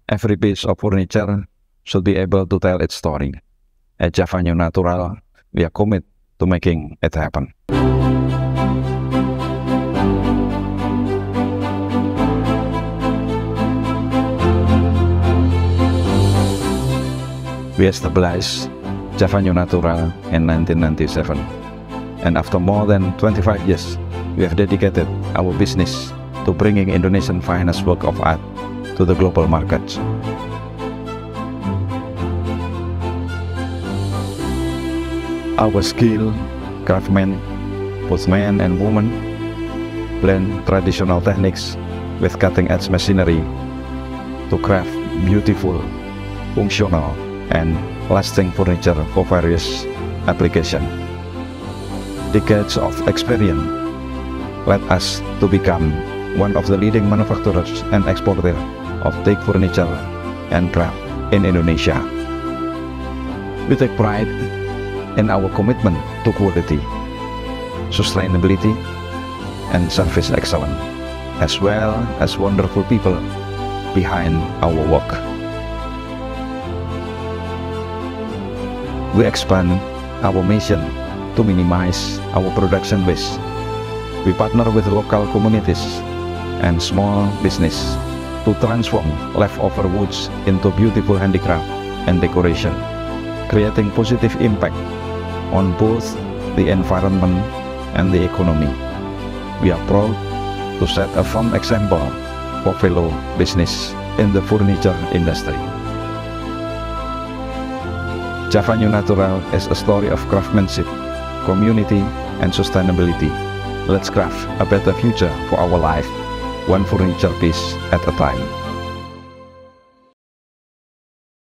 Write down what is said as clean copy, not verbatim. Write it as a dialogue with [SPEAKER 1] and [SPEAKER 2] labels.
[SPEAKER 1] Every piece of furniture should be able to tell its story. At Java New Natural, we are committed to making it happen. We established Java New Natural in 1997, and after more than 25 years, we have dedicated our business to bringing Indonesian finest work of art to the global markets. Our skilled craftsmen, both men and women, blend traditional techniques with cutting-edge machinery to craft beautiful, functional, and lasting furniture for various applications. Decades of experience led us to become one of the leading manufacturers and exporters of teak furniture and craft in Indonesia. We take pride in our commitment to quality, sustainability, and service excellence, as well as wonderful people behind our work. We expand our mission to minimize our production waste. We partner with local communities and small business to transform leftover woods into beautiful handicraft and decoration, creating positive impact on both the environment and the economy. We are proud to set a firm example for fellow business in the furniture industry. Java New Natural is a story of craftsmanship, community, and sustainability. Let's craft a better future for our life, one furniture piece at a time.